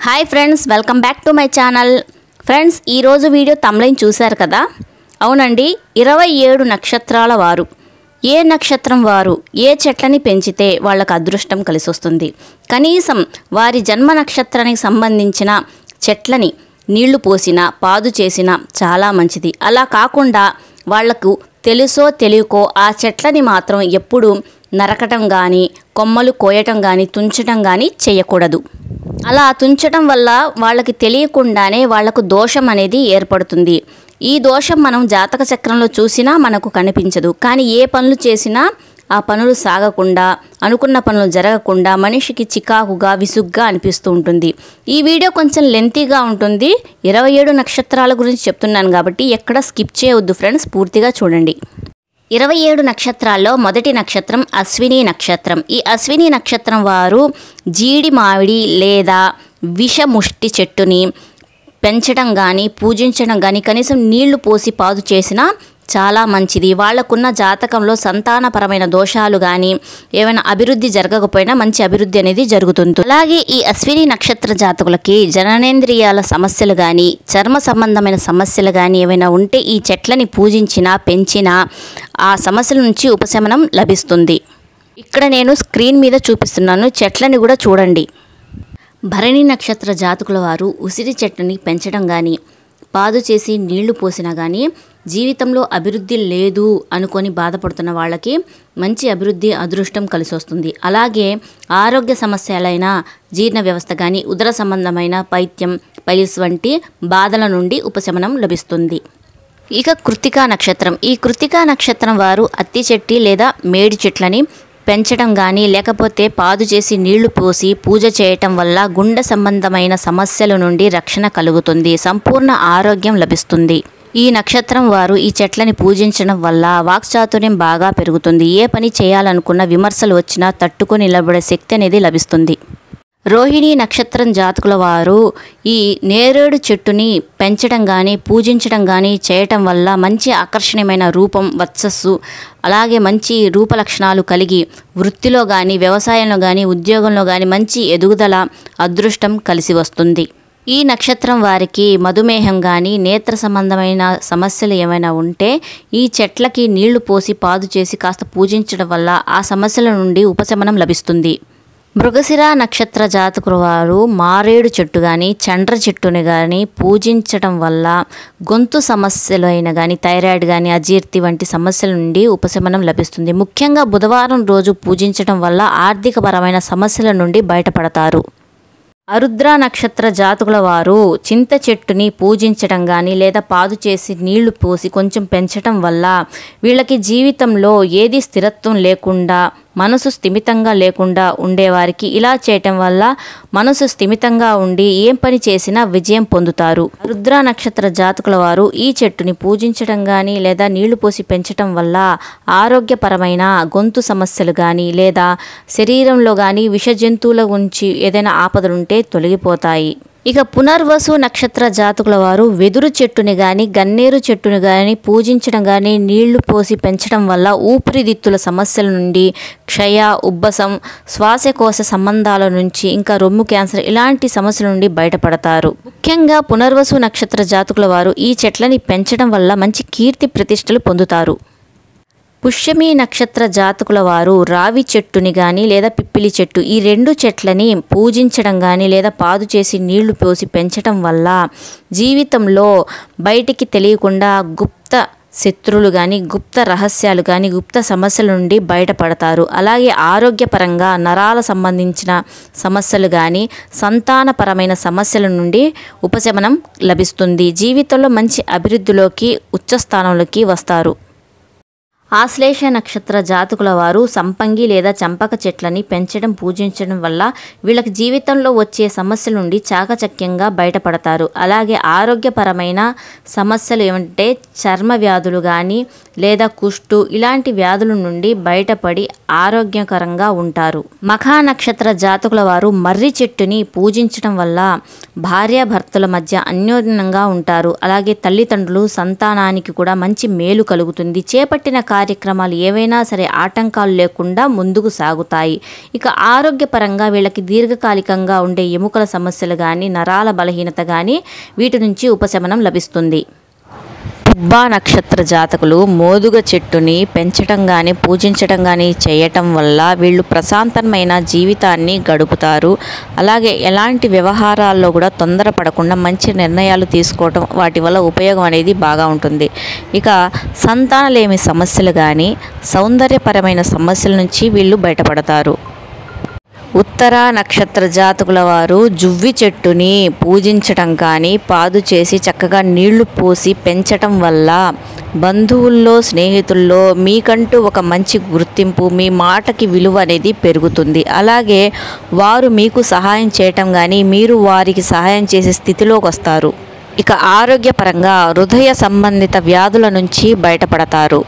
Hi friends, welcome back to my channel. Friends, ఈరోజు video thumbnail చూశారు కదా. అవునండి, 27 నక్షత్రాల వారు ఏ నక్షత్రం వారు ఏ చెట్లని పెంచితే వాళ్ళకు అదృష్టం కలిసి వస్తుంది. కనీసం వారి జన్మ నక్షత్రానికి సంబంధించిన చెట్లని నీళ్లు పోసినా పాదు చేసినా చాలా మంచిది. అలా కాకుండా వాళ్లకు తెలుసో తెలియకో ఆ చెట్లని మాత్రం ఎప్పుడు నరకటం కానీ, కొమ్మలు కోయటం కానీ, తుంచటం కానీ చేయకూడదు. అలా తుంచటం వల్ల వాళ్ళకి తెలియకుండానే వాళ్లకు దోషం అనేది ఏర్పడుతుంది. ఈ దోషం మనం జాతక చక్రంలో చూసినా మనకు కనిపించదు. కానీ ఏ పనులు చేసినా ఆ పనులు సాగకుండా, అనుకున్న పనులు జరగకుండా మనిషికి చికాకుగా, విసుగ్గా అనిపిస్తూ ఉంటుంది. ఈ వీడియో కొంచెం లెంతీగా ఉంటుంది. 27 నక్షత్రాల గురించి చెప్తున్నాను కాబట్టి ఎక్కడ స్కిప్ చేయవద్దు ఫ్రెండ్స్, పూర్తిగా చూడండి. 27 నక్షత్రాల్లో మొదటి నక్షత్రం అశ్విని నక్షత్రం. ఈ అశ్విని నక్షత్రం వారు జీడి మామిడి లేదా విషముష్టి చెట్టుని పెంచడం కానీ, పూజించడం కానీ, కనీసం నీళ్లు పోసి పాదు చేసినా చాలా మంచిది. వాళ్లకున్న జాతకంలో సంతానపరమైన దోషాలు కానీ, ఏమైనా అభివృద్ధి జరగకపోయినా మంచి అభివృద్ధి అనేది జరుగుతుంది. అలాగే ఈ అశ్విని నక్షత్ర జాతకులకి జననేంద్రియాల సమస్యలు కానీ, చర్మ సంబంధమైన సమస్యలు కానీ ఏమైనా ఉంటే ఈ చెట్లని పూజించినా పెంచినా ఆ సమస్యల నుంచి ఉపశమనం లభిస్తుంది. ఇక్కడ నేను స్క్రీన్ మీద చూపిస్తున్నాను, చెట్లని కూడా చూడండి. భరణి నక్షత్ర జాతకుల వారు ఉసిరి చెట్టుని పెంచడం కానీ, పాదు చేసి నీళ్లు పోసినా కానీ జీవితంలో అభివృద్ధి లేదు అనుకొని బాధపడుతున్న వాళ్ళకి మంచి అభివృద్ధి, అదృష్టం కలిసి వస్తుంది. అలాగే ఆరోగ్య సమస్యలైన జీర్ణ వ్యవస్థ కానీ, ఉదర సంబంధమైన పైత్యం, పైల్స్ వంటి బాధల నుండి ఉపశమనం లభిస్తుంది. ఇక కృత్తికా నక్షత్రం. ఈ కృత్తికా నక్షత్రం వారు అత్తి చెట్టి లేదా మేడి చెట్లని పెంచడం కానీ, లేకపోతే పాదు చేసి నీళ్లు పోసి పూజ చేయటం వల్ల గుండె సంబంధమైన సమస్యల నుండి రక్షణ కలుగుతుంది, సంపూర్ణ ఆరోగ్యం లభిస్తుంది. ఈ నక్షత్రం వారు ఈ చెట్లని పూజించడం వల్ల వాక్చాతుర్యం బాగా పెరుగుతుంది. ఏ పని చేయాలనుకున్న విమర్శలు వచ్చినా తట్టుకొని నిలబడే శక్తి అనేది లభిస్తుంది. రోహిణి నక్షత్రం జాతకుల వారు ఈ నేరేడు చెట్టుని పెంచడం కానీ, పూజించడం కానీ చేయటం వల్ల మంచి ఆకర్షణీయమైన రూపం, వర్చస్సు, అలాగే మంచి రూప లక్షణాలు కలిగి వృత్తిలో కానీ, వ్యవసాయంలో కానీ, ఉద్యోగంలో కానీ మంచి ఎదుగుదల, అదృష్టం కలిసి వస్తుంది. ఈ నక్షత్రం వారికి మధుమేహం కానీ, నేత్ర సంబంధమైన సమస్యలు ఏమైనా ఉంటే ఈ చెట్లకి నీళ్లు పోసి పాదు చేసి కాస్త పూజించడం వల్ల ఆ సమస్యల నుండి ఉపశమనం లభిస్తుంది. మృగశిర నక్షత్ర జాతకుల వారు మారేడు చెట్టు కానీ, చండ్ర చెట్టుని కానీ పూజించడం వల్ల గొంతు సమస్యలు అయినా కానీ, థైరాయిడ్ కానీ, అజీర్తి వంటి సమస్యల నుండి ఉపశమనం లభిస్తుంది. ముఖ్యంగా బుధవారం రోజు పూజించడం వల్ల ఆర్థికపరమైన సమస్యల నుండి బయటపడతారు. ఆరుద్ర నక్షత్ర జాతకుల వారు చింత చెట్టుని పూజించడం కానీ, లేదా పాదు చేసి నీళ్లు పోసి కొంచెం పెంచడం వల్ల వీళ్ళకి జీవితంలో ఏది స్థిరత్వం లేకుండా, మనసు స్థిమితంగా లేకుండా ఉండేవారికి ఇలా చేయటం వల్ల మనసు స్థిమితంగా ఉండి ఏం పని చేసినా విజయం పొందుతారు. రుద్ర నక్షత్ర జాతకుల వారు ఈ చెట్టుని పూజించడం కానీ, లేదా నీళ్లు పోసి పెంచడం వల్ల ఆరోగ్యపరమైన గొంతు సమస్యలు కానీ, లేదా శరీరంలో కానీ విష జంతువుల గురించి ఏదైనా ఆపదలుంటే తొలగిపోతాయి. ఇక పునర్వసు నక్షత్ర జాతకుల వారు వెదురు చెట్టుని కానీ, గన్నేరు చెట్టుని కానీ పూజించడం కానీ, నీళ్లు పోసి పెంచడం వల్ల ఊపిరితిత్తుల సమస్యల నుండి, క్షయ, ఉబ్బసం, శ్వాసకోశ సంబంధాల నుంచి, ఇంకా రొమ్ము క్యాన్సర్ ఇలాంటి సమస్యల నుండి బయటపడతారు. ముఖ్యంగా పునర్వసు నక్షత్ర జాతకుల వారు ఈ చెట్లని పెంచడం వల్ల మంచి కీర్తి ప్రతిష్టలు పొందుతారు. పుష్యమి నక్షత్ర జాతకుల వారు రావి చెట్టుని కానీ, లేదా పిప్పిలి చెట్టు, ఈ 2 చెట్లని పూజించడం కానీ, లేదా పాదు చేసి నీళ్లు పోసి పెంచడం వల్ల జీవితంలో బయటికి తెలియకుండా గుప్త శత్రువులు కానీ, గుప్త రహస్యాలు కానీ, గుప్త సమస్యల నుండి బయటపడతారు. అలాగే ఆరోగ్యపరంగా నరాల సంబంధించిన సమస్యలు కానీ, సంతానపరమైన సమస్యల నుండి ఉపశమనం లభిస్తుంది. జీవితంలో మంచి అభివృద్ధిలోకి, ఉచ్చస్థానంలోకి వస్తారు. ఆశ్లేష నక్షత్ర జాతకుల వారు సంపంగి లేదా చంపక చెట్లని పెంచడం, పూజించడం వల్ల వీళ్ళకి జీవితంలో వచ్చే సమస్యల నుండి చాకచక్యంగా బయటపడతారు. అలాగే ఆరోగ్యపరమైన సమస్యలు ఏమంటే చర్మ వ్యాధులు కానీ, లేదా కుష్టు ఇలాంటి వ్యాధుల నుండి బయటపడి ఆరోగ్యకరంగా ఉంటారు. మఖా నక్షత్ర జాతకుల వారు మర్రి చెట్టుని పూజించడం వల్ల భార్యాభర్తల మధ్య అన్యోన్యంగా ఉంటారు. అలాగే తల్లిదండ్రులు, సంతానానికి కూడా మంచి మేలు కలుగుతుంది. చేపట్టిన కార్యక్రమాలు ఏవైనా సరే ఆటంకాలు లేకుండా ముందుకు సాగుతాయి. ఇక ఆరోగ్యపరంగా వీళ్ళకి దీర్ఘకాలికంగా ఉండే ఎముకల సమస్యలు కానీ, నరాల బలహీనత కానీ వీటి నుంచి ఉపశమనం లభిస్తుంది. పుబ్బా నక్షత్ర జాతకులు మోదుగ చెట్టుని పెంచటం కానీ, పూజించటం కానీ చేయటం వల్ల వీళ్ళు ప్రశాంతమైన జీవితాన్ని గడుపుతారు. అలాగే ఎలాంటి వ్యవహారాల్లో కూడా తొందరపడకుండా మంచి నిర్ణయాలు తీసుకోవటం, వాటి వల్ల ఉపయోగం అనేది బాగా ఉంటుంది. ఇక సంతానలేమి సమస్యలు కానీ, సౌందర్యపరమైన సమస్యల నుంచి వీళ్ళు బయటపడతారు. ఉత్తర నక్షత్ర జాతకుల వారు జువ్వి చెట్టుని పూజించటం కానీ, పాదు చేసి చక్కగా నీళ్లు పోసి పెంచటం వల్ల బంధువుల్లో, స్నేహితుల్లో మీకంటూ ఒక మంచి గుర్తింపు, మీ మాటకి విలువ అనేది పెరుగుతుంది. అలాగే వారు మీకు సహాయం చేయటం కానీ, మీరు వారికి సహాయం చేసే స్థితిలోకి వస్తారు. ఇక ఆరోగ్యపరంగా హృదయ సంబంధిత వ్యాధుల నుంచి బయటపడతారు.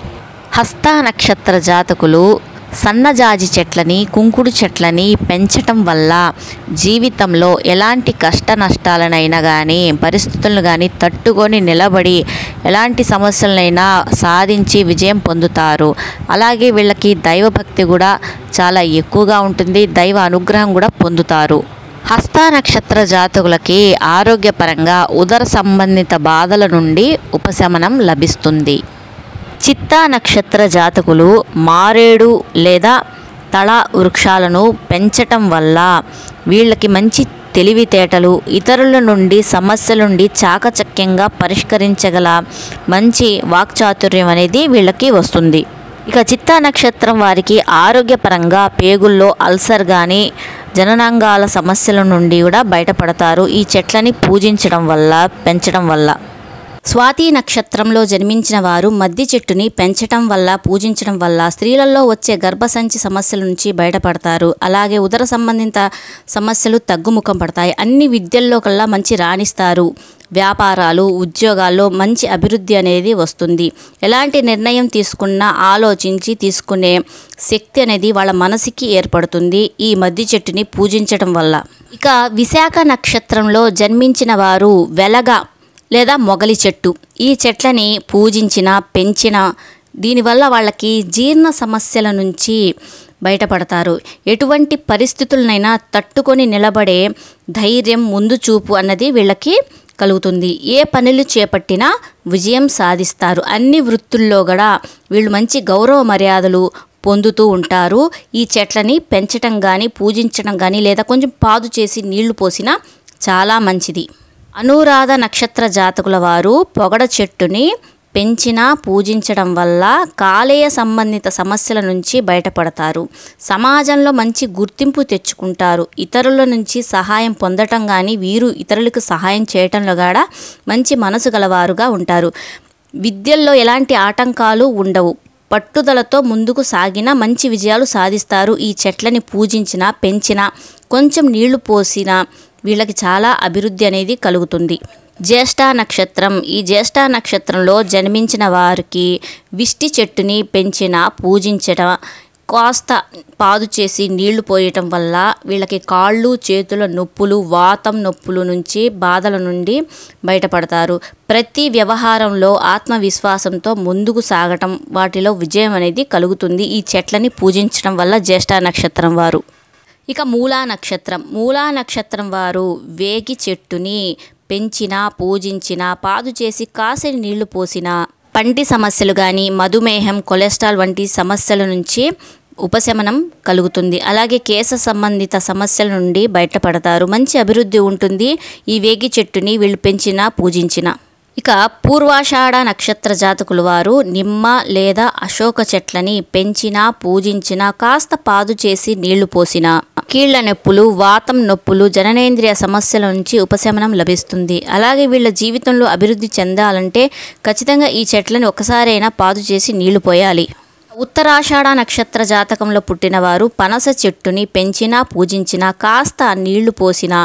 హస్త నక్షత్ర జాతకులు సన్నజాజి చెట్లని, కుంకుడు చెట్లని పెంచటం వల్ల జీవితంలో ఎలాంటి కష్ట నష్టాలనైనా కానీ, పరిస్థితులను కానీ తట్టుకొని నిలబడి ఎలాంటి సమస్యలనైనా సాధించి విజయం పొందుతారు. అలాగే వీళ్ళకి దైవభక్తి కూడా చాలా ఎక్కువగా ఉంటుంది. దైవ అనుగ్రహం కూడా పొందుతారు. హస్త నక్షత్ర జాతకులకి ఆరోగ్యపరంగా ఉదర సంబంధిత బాధల నుండి ఉపశమనం లభిస్తుంది. చిత్తా నక్షత్ర జాతకులు మారేడు లేదా తళ వృక్షాలను పెంచటం వల్ల వీళ్ళకి మంచి తెలివితేటలు, ఇతరుల నుండి సమస్యల నుండి చాకచక్యంగా పరిష్కరించగల మంచి వాక్చాతుర్యం అనేది వీళ్ళకి వస్తుంది. ఇక చిత్తా నక్షత్రం వారికి ఆరోగ్యపరంగా పేగుల్లో అల్సర్ కానీ, జననాంగాల సమస్యల నుండి కూడా బయటపడతారు ఈ చెట్లని పూజించడం వల్ల, పెంచడం వల్ల. స్వాతి నక్షత్రంలో జన్మించిన వారు మద్ది చెట్టుని పెంచటం వల్ల, పూజించడం వల్ల స్త్రీలలో వచ్చే గర్భసంచి సమస్యల నుంచి బయటపడతారు. అలాగే ఉదర సంబంధిత సమస్యలు తగ్గుముఖం పడతాయి. అన్ని విద్యల్లో కల్లా మంచి రాణిస్తారు. వ్యాపారాలు, ఉద్యోగాల్లో మంచి అభివృద్ధి అనేది వస్తుంది. ఎలాంటి నిర్ణయం తీసుకున్నా ఆలోచించి తీసుకునే శక్తి అనేది వాళ్ళ మనసుకి ఏర్పడుతుంది ఈ మద్ది చెట్టుని పూజించడం వల్ల. ఇక విశాఖ నక్షత్రంలో జన్మించిన వారు వెలగ లేదా మొగలి చెట్టు, ఈ చెట్లని పూజించిన, పెంచిన దీనివల్ల వాళ్ళకి జీర్ణ సమస్యల నుంచి బయటపడతారు. ఎటువంటి పరిస్థితులనైనా తట్టుకొని నిలబడే ధైర్యం, ముందు చూపు అన్నది వీళ్ళకి కలుగుతుంది. ఏ పనులు చేపట్టినా విజయం సాధిస్తారు. అన్ని వృత్తుల్లో కూడా వీళ్ళు మంచి గౌరవ మర్యాదలు పొందుతూ ఉంటారు. ఈ చెట్లని పెంచటం కానీ, పూజించడం కానీ, లేదా కొంచెం పాదు చేసి నీళ్లు పోసినా చాలా మంచిది. అనురాధ నక్షత్ర జాతకుల వారు పొగడ చెట్టుని పెంచినా, పూజించడం వల్ల కాలేయ సంబంధిత సమస్యల నుంచి బయటపడతారు. సమాజంలో మంచి గుర్తింపు తెచ్చుకుంటారు. ఇతరుల నుంచి సహాయం పొందటం కానీ, వీరు ఇతరులకు సహాయం చేయటంలో కూడా మంచి మనసు గలవారుగా ఉంటారు. విద్యల్లో ఎలాంటి ఆటంకాలు ఉండవు. పట్టుదలతో ముందుకు సాగిన మంచి విజయాలు సాధిస్తారు. ఈ చెట్లని పూజించినా, పెంచినా, కొంచెం నీళ్లు పోసినా వీళ్ళకి చాలా అభివృద్ధి అనేది కలుగుతుంది. జ్యేష్ఠ నక్షత్రం, ఈ జ్యేష్ఠ నక్షత్రంలో జన్మించిన వారికి విష్టి చెట్టుని పెంచిన, పూజించడం, కాస్త పాదు చేసి నీళ్లు పోయటం వల్ల వీళ్ళకి కాళ్ళు, చేతుల నొప్పులు, వాతం నొప్పుల నుంచి, బాధల నుండి బయటపడతారు. ప్రతి వ్యవహారంలో ఆత్మవిశ్వాసంతో ముందుకు సాగటం, వాటిలో విజయం అనేది కలుగుతుంది ఈ చెట్లని పూజించడం వల్ల జ్యేష్ఠ నక్షత్రం వారు. ఇక మూలా నక్షత్రం, మూలా నక్షత్రం వారు వేగి చెట్టుని పెంచినా, పూజించినా, పాదు చేసి కాసిని నీళ్లు పోసినా పంటి సమస్యలు కానీ, మధుమేహం, కొలెస్ట్రాల్ వంటి సమస్యల నుంచి ఉపశమనం కలుగుతుంది. అలాగే కేశ సంబంధిత సమస్యల నుండి బయటపడతారు. మంచి అభివృద్ధి ఉంటుంది ఈ వేగి చెట్టుని వీళ్ళు పెంచినా, పూజించినా. ఇక పూర్వాషాఢ నక్షత్ర జాతకుల వారు నిమ్మ లేదా అశోక చెట్లని పెంచినా, పూజించినా, కాస్త పాదు చేసి నీళ్లు పోసినా కీళ్ల నొప్పులు, వాతం నొప్పులు, జననేంద్రియ సమస్యల నుంచి ఉపశమనం లభిస్తుంది. అలాగే వీళ్ళ జీవితంలో అభివృద్ధి చెందాలంటే ఖచ్చితంగా ఈ చెట్లను ఒకసారైనా పాదు చేసి నీళ్లు పోయాలి. ఉత్తరాషాఢ నక్షత్ర జాతకంలో పుట్టినవారు పనస చెట్టుని పెంచినా, పూజించినా, కాస్త నీళ్లు పోసినా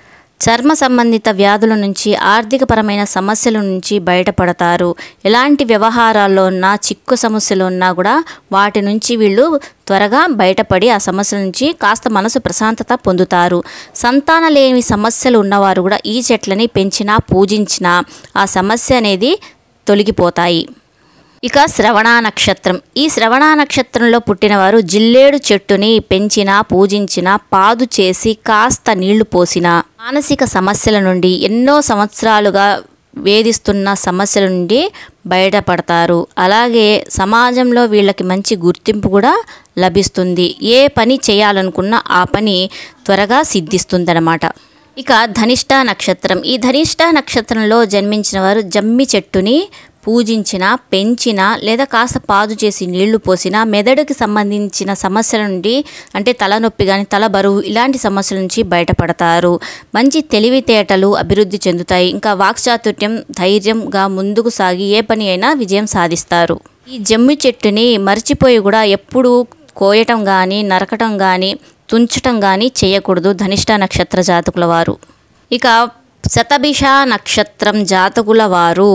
చర్మ సంబంధిత వ్యాధుల నుంచి, ఆర్థికపరమైన సమస్యల నుంచి బయటపడతారు. ఎలాంటి వ్యవహారాల్లో ఉన్నా, చిక్కు సమస్యలు ఉన్నా కూడా వాటి నుంచి వీళ్ళు త్వరగా బయటపడి ఆ సమస్యల నుంచి కాస్త మనసు ప్రశాంతత పొందుతారు. సంతానలేమి సమస్యలు ఉన్నవారు కూడా ఈ చెట్లని పెంచినా, పూజించినా ఆ సమస్య అనేది తొలగిపోతాయి. ఇక శ్రవణ నక్షత్రం. ఈ శ్రవణ నక్షత్రంలో పుట్టినవారు జిల్లేడు చెట్టుని పెంచినా పూజించినా పాదు చేసి కాస్త నీళ్లు పోసినా మానసిక సమస్యల నుండి ఎన్నో సంవత్సరాలుగా వేధిస్తున్న సమస్యల నుండి బయటపడతారు. అలాగే సమాజంలో వీళ్ళకి మంచి గుర్తింపు కూడా లభిస్తుంది. ఏ పని చేయాలనుకున్నా ఆ పని త్వరగా సిద్ధిస్తుందన్నమాట. ఇక ధనిష్ట నక్షత్రం. ఈ ధనిష్ట నక్షత్రంలో జన్మించిన వారు జమ్మి చెట్టుని పూజించినా పెంచినా లేదా కాస్త పాదు చేసి నీళ్లు పోసినా మెదడుకి సంబంధించిన సమస్యల నుండి అంటే తలనొప్పి కానీ తల బరువు ఇలాంటి సమస్యల నుంచి బయటపడతారు. మంచి తెలివితేటలు అభివృద్ధి చెందుతాయి. ఇంకా వాక్చాతుర్యం ధైర్యంగా ముందుకు సాగి ఏ పని అయినా విజయం సాధిస్తారు. ఈ జమ్మి చెట్టుని మర్చిపోయి కూడా ఎప్పుడు కోయటం కానీ నరకటం కానీ తుంచటం కానీ చేయకూడదు ధనిష్ట నక్షత్ర జాతకుల వారు. ఇక శతభిష నక్షత్రం జాతకుల వారు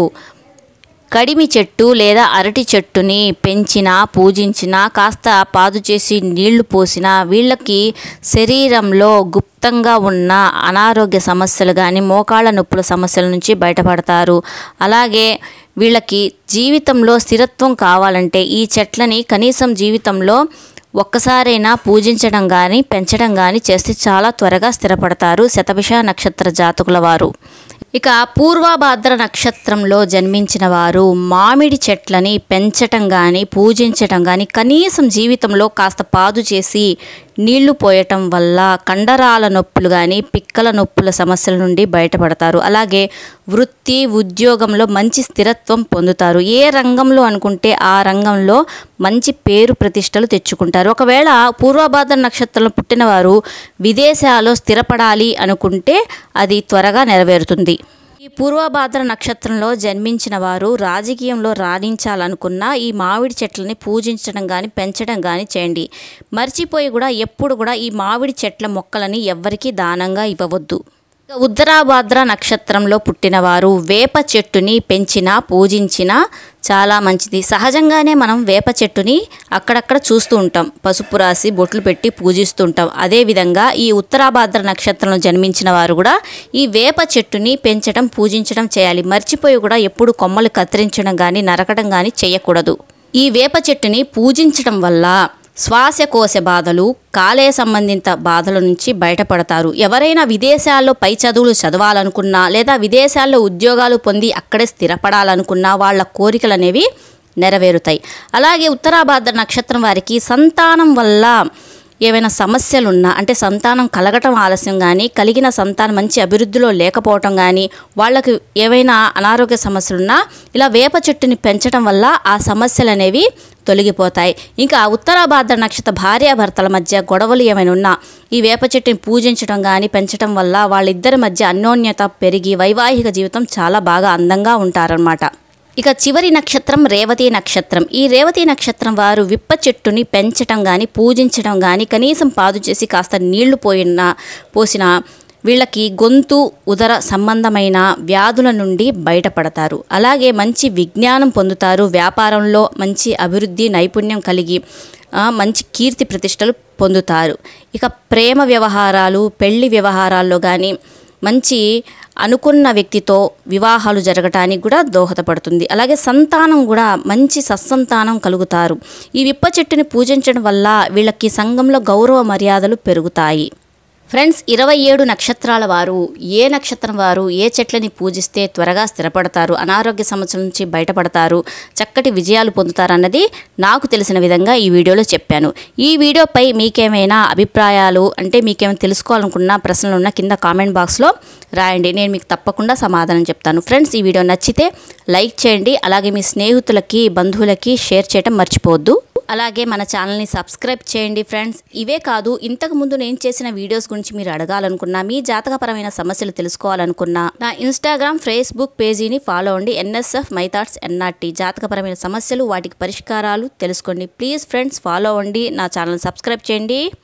కడిమి చెట్టు లేదా అరటి చెట్టుని పెంచినా పూజించినా కాస్త పాదు చేసి నీళ్లు పోసినా వీళ్ళకి శరీరంలో గుప్తంగా ఉన్న అనారోగ్య సమస్యలు కానీ మోకాళ్ళ నొప్పుల సమస్యల నుంచి బయటపడతారు. అలాగే వీళ్ళకి జీవితంలో స్థిరత్వం కావాలంటే ఈ చెట్లని కనీసం జీవితంలో ఒక్కసారైనా పూజించడం కానీ పెంచడం కానీ చేస్తే చాలా త్వరగా స్థిరపడతారు శతభిష నక్షత్ర జాతకుల వారు. ఇక పూర్వభాద్ర నక్షత్రంలో జన్మించిన వారు మామిడి చెట్లని పెంచటం కానీ పూజించటం కానీ కనీసం జీవితంలో కాస్త పాదు చేసి నీళ్లు పోయటం వల్ల కండరాల నొప్పులు కానీ పిక్కల నొప్పుల సమస్యల నుండి బయటపడతారు. అలాగే వృత్తి ఉద్యోగంలో మంచి స్థిరత్వం పొందుతారు. ఏ రంగంలో అనుకుంటే ఆ రంగంలో మంచి పేరు ప్రతిష్టలు తెచ్చుకుంటారు. ఒకవేళ పూర్వభాద్ర నక్షత్రంలో పుట్టినవారు విదేశాల్లో స్థిరపడాలి అనుకుంటే అది త్వరగా నెరవేరుతుంది. ఈ పూర్వభాద్ర నక్షత్రంలో జన్మించిన వారు రాజకీయంలో రాణించాలనుకున్న ఈ మామిడి చెట్లని పూజించడం కానీ పెంచడం కానీ చేయండి. మర్చిపోయి కూడా ఎప్పుడు కూడా ఈ మామిడి చెట్ల మొక్కలని ఎవ్వరికీ దానంగా ఇవ్వవద్దు. ఉత్తరాభాద్ర నక్షత్రంలో పుట్టినవారు వేప చెట్టుని పెంచినా పూజించినా చాలా మంచిది. సహజంగానే మనం వేప చెట్టుని అక్కడక్కడ చూస్తూ ఉంటాం, పసుపు రాసి బొట్లు పెట్టి పూజిస్తూ ఉంటాం. అదేవిధంగా ఈ ఉత్తరాభాద్ర నక్షత్రంలో జన్మించిన వారు కూడా ఈ వేప చెట్టుని పెంచడం పూజించడం చేయాలి. మర్చిపోయి కూడా ఎప్పుడు కొమ్మలు కత్తిరించడం కానీ నరకడం కానీ చేయకూడదు. ఈ వేప చెట్టుని పూజించడం వల్ల శ్వాసకోశ బాధలు కాలేయ సంబంధిత బాధల నుంచి బయటపడతారు. ఎవరైనా విదేశాల్లో పై చదువులు చదవాలనుకున్నా లేదా విదేశాల్లో ఉద్యోగాలు పొంది అక్కడే స్థిరపడాలనుకున్నా వాళ్ళ కోరికలు అనేవి నెరవేరుతాయి. అలాగే ఉత్తరాభాద్ర నక్షత్రం వారికి సంతానం వల్ల ఏవైనా సమస్యలున్నా అంటే సంతానం కలగటం ఆలస్యం కానీ కలిగిన సంతానం మంచి అభివృద్ధిలో లేకపోవటం కానీ వాళ్ళకి ఏవైనా అనారోగ్య సమస్యలున్నా ఇలా వేప చెట్టుని పెంచడం వల్ల ఆ సమస్యలు అనేవి తొలగిపోతాయి. ఇంకా ఉత్తరాభాద్ర నక్షత్ర భార్యాభర్తల మధ్య గొడవలు ఏమైనా ఉన్నా ఈ వేప చెట్టుని పూజించడం కానీ పెంచడం వల్ల వాళ్ళిద్దరి మధ్య అన్యోన్యత పెరిగి వైవాహిక జీవితం చాలా బాగా అందంగా ఉంటారన్నమాట. ఇక చివరి నక్షత్రం రేవతి నక్షత్రం. ఈ రేవతి నక్షత్రం వారు విప్ప చెట్టుని పెంచడం కానీ పూజించడం కానీ కనీసం పాదు చేసి కాస్త నీళ్లు పోసిన వీళ్ళకి గొంతు ఉదర సంబంధమైన వ్యాధుల నుండి బయటపడతారు. అలాగే మంచి విజ్ఞానం పొందుతారు. వ్యాపారంలో మంచి అభివృద్ధి నైపుణ్యం కలిగి మంచి కీర్తి ప్రతిష్టలు పొందుతారు. ఇక ప్రేమ వ్యవహారాలు పెళ్లి వ్యవహారాల్లో కానీ మంచి అనుకున్న వ్యక్తితో వివాహాలు జరగటానికి కూడా దోహదపడుతుంది. అలాగే సంతానం కూడా మంచి సత్సంతానం కలుగుతారు. ఈ విప్ప చెట్టుని పూజించడం వల్ల వీళ్ళకి సంఘంలో గౌరవ మర్యాదలు పెరుగుతాయి. ఫ్రెండ్స్, 27 నక్షత్రాల వారు ఏ నక్షత్రం వారు ఏ చెట్లని పూజిస్తే త్వరగా స్థిరపడతారు, అనారోగ్య సమస్యల నుంచి బయటపడతారు, చక్కటి విజయాలు పొందుతారు అన్నది నాకు తెలిసిన విధంగా ఈ వీడియోలో చెప్పాను. ఈ వీడియోపై మీకేమైనా అభిప్రాయాలు అంటే మీకేమైనా తెలుసుకోవాలనుకున్న ప్రశ్నలు ఉన్న కింద కామెంట్ బాక్స్లో రాయండి. నేను మీకు తప్పకుండా సమాధానం చెప్తాను. ఫ్రెండ్స్, ఈ వీడియో నచ్చితే లైక్ చేయండి. అలాగే మీ స్నేహితులకి బంధువులకి షేర్ చేయడం మర్చిపోవద్దు. అలాగే మన ఛానల్ని సబ్స్క్రైబ్ చేయండి. ఫ్రెండ్స్, ఇవే కాదు ఇంతకుముందు నేను చేసిన వీడియోస్ గురించి మీరు అడగాలనుకున్నా, మీ జాతకపరమైన సమస్యలు తెలుసుకోవాలనుకున్నా నా ఇన్స్టాగ్రామ్ ఫేస్బుక్ పేజీని ఫాలో అవ్వండి. NSF my thoughts NRT. జాతకపరమైన సమస్యలు వాటికి పరిష్కారాలు తెలుసుకోండి. ప్లీజ్ ఫ్రెండ్స్ ఫాలో అవ్వండి, నా ఛానల్ సబ్స్క్రైబ్ చేయండి.